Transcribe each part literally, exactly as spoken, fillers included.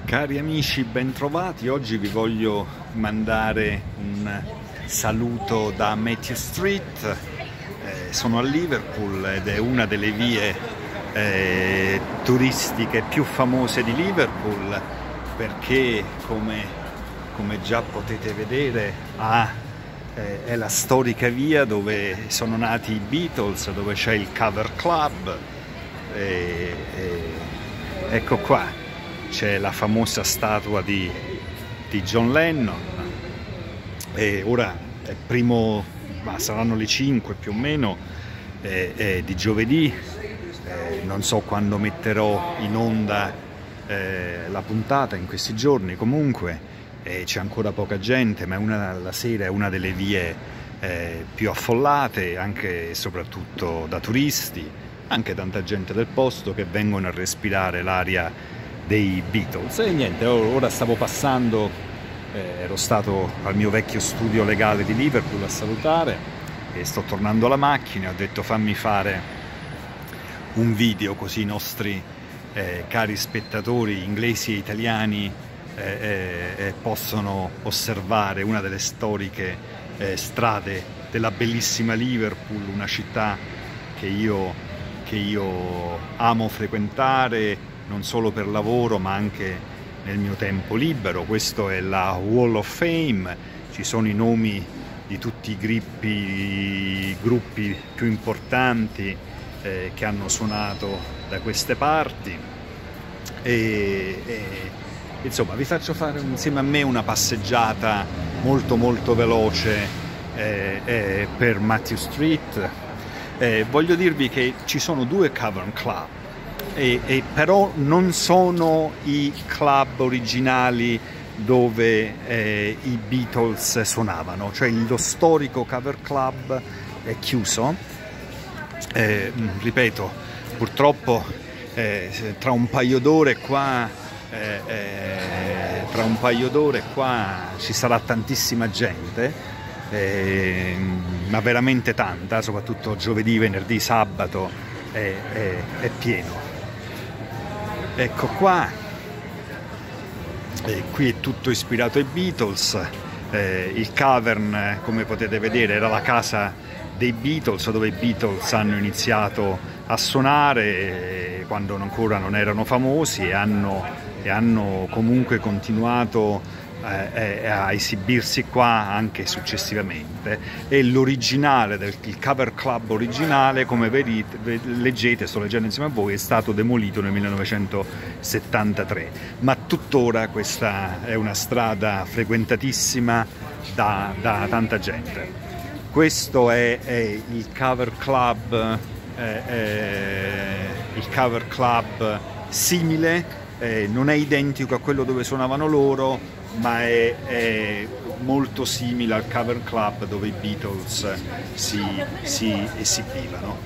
Cari amici, bentrovati. Oggi vi voglio mandare un saluto da Mathew Street. Eh, sono a Liverpool ed è una delle vie eh, turistiche più famose di Liverpool perché, come, come già potete vedere, ha, eh, è la storica via dove sono nati i Beatles, dove c'è il Cover Club. E, e, ecco qua. C'è la famosa statua di, di John Lennon e ora è primo, ma saranno le cinque più o meno eh, eh, di giovedì, eh, non so quando metterò in onda eh, la puntata in questi giorni, comunque eh, c'è ancora poca gente, ma è una, la sera è una delle vie eh, più affollate, anche e soprattutto da turisti, anche tanta gente del posto che vengono a respirare l'aria dei Beatles. E niente, ora stavo passando, eh, ero stato al mio vecchio studio legale di Liverpool a salutare e sto tornando alla macchina. Ho detto fammi fare un video così i nostri eh, cari spettatori inglesi e italiani eh, eh, possono osservare una delle storiche eh, strade della bellissima Liverpool, una città che io, che io amo frequentare non solo per lavoro ma anche nel mio tempo libero. Questo è la Wall of Fame, ci sono i nomi di tutti i gruppi, i gruppi più importanti eh, che hanno suonato da queste parti e, e insomma vi faccio fare insieme a me una passeggiata molto molto veloce eh, eh, per Mathew Street. Eh, voglio dirvi che ci sono due Cavern Club. E, e però non sono i club originali dove eh, i Beatles suonavano, cioè lo storico Cover Club è chiuso, eh, ripeto, purtroppo eh, tra un paio d'ore qua eh, eh, tra un paio d'ore qua ci sarà tantissima gente, eh, ma veramente tanta, soprattutto giovedì, venerdì, sabato è, è, è pieno. Ecco qua, e qui è tutto ispirato ai Beatles. Eh, il Cavern, come potete vedere, era la casa dei Beatles, dove i Beatles hanno iniziato a suonare eh, quando ancora non erano famosi e hanno, e hanno comunque continuato eh, a esibirsi qua anche successivamente. E l'originale, del, il Cover Club originale, come vedete, leggete, sto leggendo insieme a voi, è stato demolito nel millenovecentosettantatré, ma tuttora questa è una strada frequentatissima da, da tanta gente. Questo è, è il Cover Club, eh, eh, il Cover Club simile, eh, non è identico a quello dove suonavano loro, ma è, è molto simile al Cover Club dove i Beatles si, si esibivano.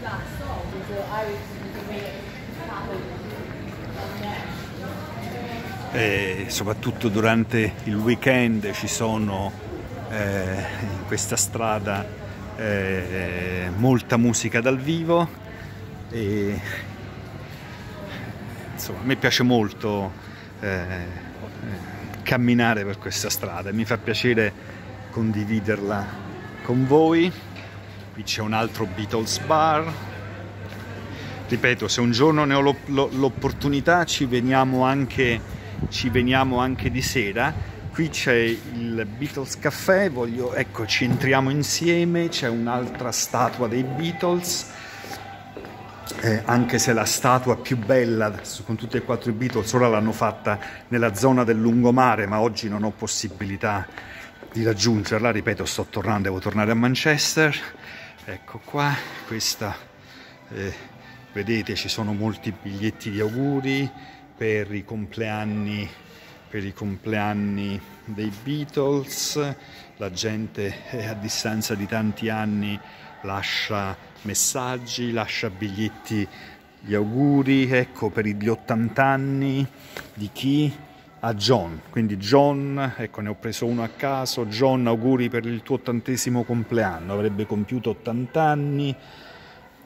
E soprattutto durante il weekend ci sono eh, in questa strada eh, molta musica dal vivo e insomma a me piace molto eh, camminare per questa strada e mi fa piacere condividerla con voi. Qui c'è un altro Beatles bar. Ripeto, se un giorno ne ho l'opportunità ci veniamo anche, ci veniamo anche di sera. Qui c'è il Beatles Caffè, voglio, ecco, ci entriamo insieme, c'è un'altra statua dei Beatles. Eh, anche se la statua più bella con tutti e quattro i Beatles ora l'hanno fatta nella zona del lungomare, ma oggi non ho possibilità di raggiungerla, ripeto, sto tornando, devo tornare a Manchester. Ecco qua, questa eh, vedete, ci sono molti biglietti di auguri per i compleanni per i compleanni dei Beatles. La gente eh, a distanza di tanti anni lascia messaggi, lascia biglietti di auguri. Ecco, per gli ottanta anni di chi? A John, quindi John, ecco, ne ho preso uno a caso. John, auguri per il tuo ottantesimo compleanno, avrebbe compiuto ottanta anni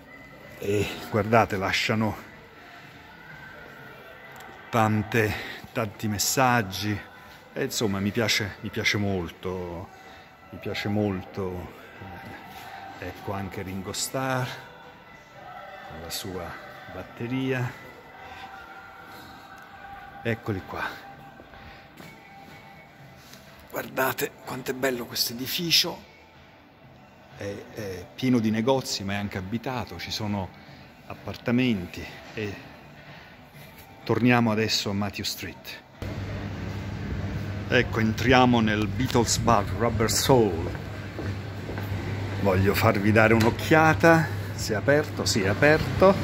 e guardate, lasciano tante tanti messaggi, e insomma mi piace, mi piace molto, mi piace molto, eh, ecco anche Ringo Starr con la sua batteria, eccoli qua. Guardate quanto è bello questo edificio, è, è pieno di negozi ma è anche abitato, ci sono appartamenti. E torniamo adesso a Mathew Street. Ecco, entriamo nel Beatles Bar Rubber Soul. Voglio farvi dare un'occhiata. Si è aperto? Sì, è aperto.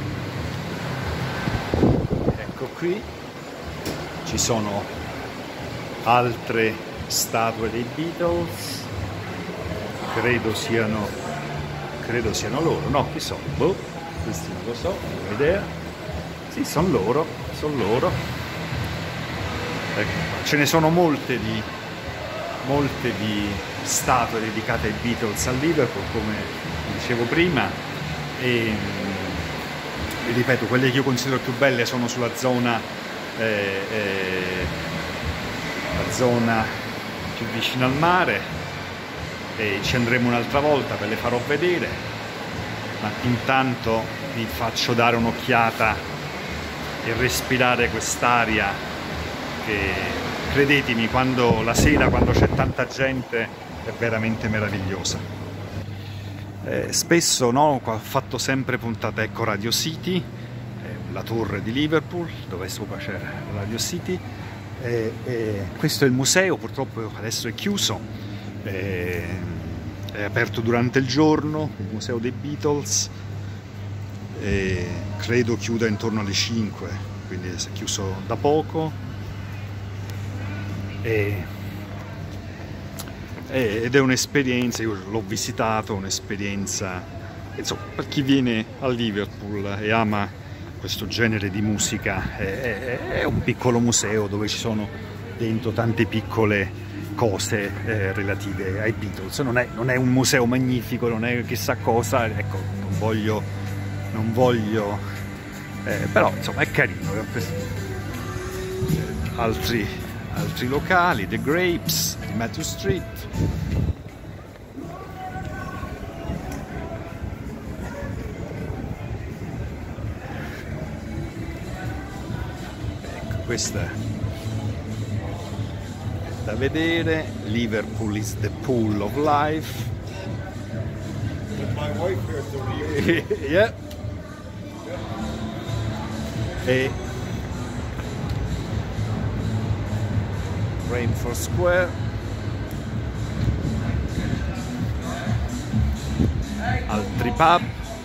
Ecco qui. Ci sono altre statue dei Beatles. Credo siano, credo siano loro. No, chi sono? Boh, questi non lo so, non ho idea. Sì, sono loro, sono loro. Ecco, ce ne sono molte di, molte di statue dedicate ai Beatles a Liverpool, come dicevo prima, e, e ripeto, quelle che io considero più belle sono sulla zona, eh, eh, la zona più vicina al mare, e ci andremo un'altra volta, ve le farò vedere, ma intanto vi faccio dare un'occhiata e respirare quest'aria che, credetemi, quando la sera, quando c'è tanta gente, è veramente meravigliosa. Eh, spesso, no, ho fatto sempre puntate, ecco, Radio City, eh, la torre di Liverpool, dove sopra c'è Radio City, eh, eh, questo è il museo, purtroppo adesso è chiuso, eh, è aperto durante il giorno, il museo dei Beatles, eh, credo chiuda intorno alle cinque, quindi è chiuso da poco. E, ed è un'esperienza, io l'ho visitato, un'esperienza, insomma, per chi viene a Liverpool e ama questo genere di musica, è, è, è un piccolo museo dove ci sono dentro tante piccole cose eh, relative ai Beatles. Non è, non è un museo magnifico, non è chissà cosa, ecco, non voglio, non voglio eh, però insomma è carino. Altri altri locali, The Grapes di Mathew Street. Ecco, questa è da vedere. Liverpool is the pool of life. My wife here to yeah. E Rainford Square, altri pub,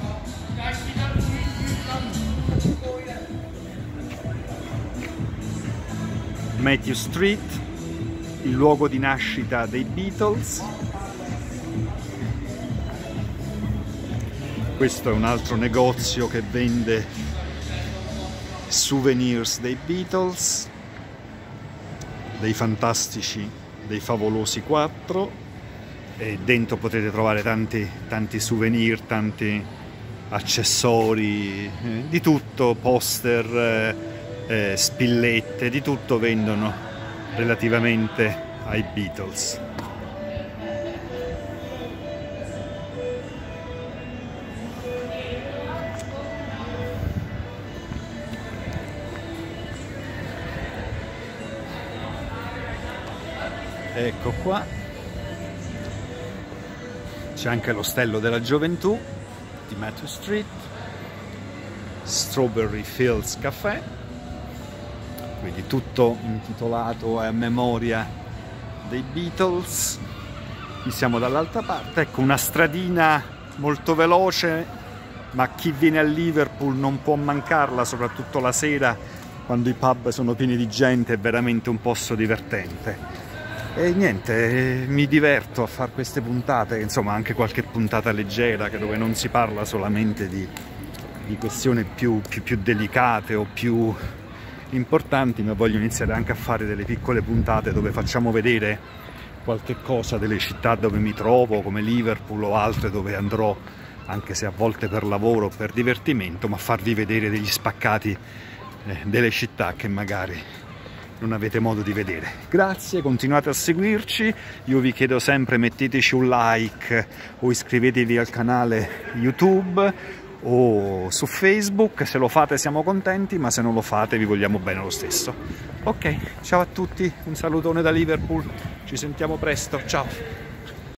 Mathew Street, il luogo di nascita dei Beatles. Questo è un altro negozio che vende souvenirs dei Beatles, dei fantastici, dei favolosi quattro, e dentro potete trovare tanti, tanti souvenir, tanti accessori, eh, di tutto, poster, eh, eh, spillette, di tutto vendono relativamente ai Beatles. Ecco qua, c'è anche l'ostello della gioventù di Mathew Street, Strawberry Fields Café, quindi tutto intitolato a memoria dei Beatles. Qui siamo dall'altra parte, ecco una stradina molto veloce, ma chi viene a Liverpool non può mancarla, soprattutto la sera quando i pub sono pieni di gente, è veramente un posto divertente. E niente, mi diverto a fare queste puntate, insomma anche qualche puntata leggera, che dove non si parla solamente di, di questioni più, più, più delicate o più importanti, ma voglio iniziare anche a fare delle piccole puntate dove facciamo vedere qualche cosa delle città dove mi trovo, come Liverpool o altre dove andrò, anche se a volte per lavoro o per divertimento, ma farvi vedere degli spaccati eh, delle città che magari non avete modo di vedere. Grazie, continuate a seguirci, io vi chiedo sempre metteteci un like o iscrivetevi al canale YouTube o su Facebook, se lo fate siamo contenti, ma se non lo fate vi vogliamo bene lo stesso. Ok, ciao a tutti, un salutone da Liverpool, ci sentiamo presto, ciao!